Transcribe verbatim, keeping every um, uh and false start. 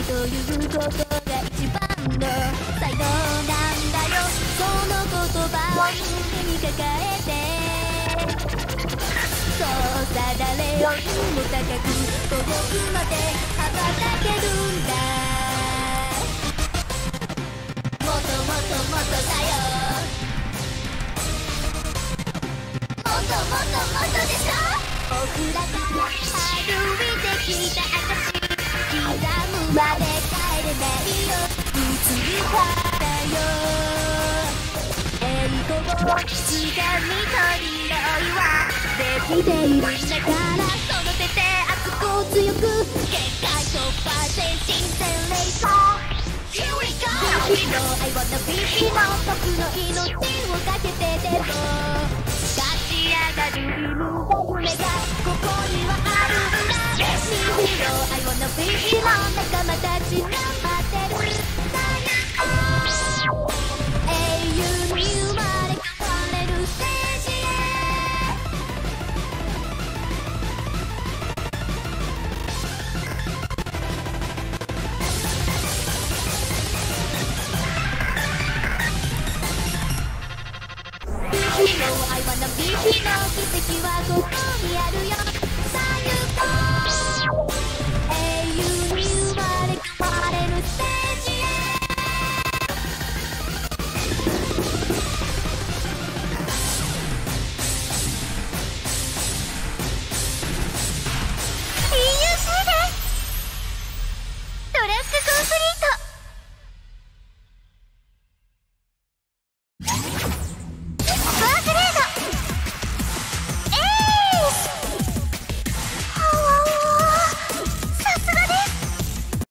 ということが一番の才能なんだよ。その言葉を胸に抱えて、そうさ誰よりも高く遠くまで羽ばたけるんだ。もっともっともっとだよ。もっともっともっとでしょ。僕らが歩いてきた証、刻むまで帰れないよ。いつからよ栄光をつかみ取りのいはできているんだから、その手で熱く強く限界突破全身全霊と Here we go! I wanna be hero 僕の命をかけてでも立ち上がる夢がここにはあるんだ。Be hero I wanna be hero 仲間たちが待ってるんだよ。英雄に生まれ変われるステージへ。Be hero I wanna be hero 奇跡はここにあるよ。さあ行こう英雄に生まれ変われるステージへ。イーユーシー です。トラック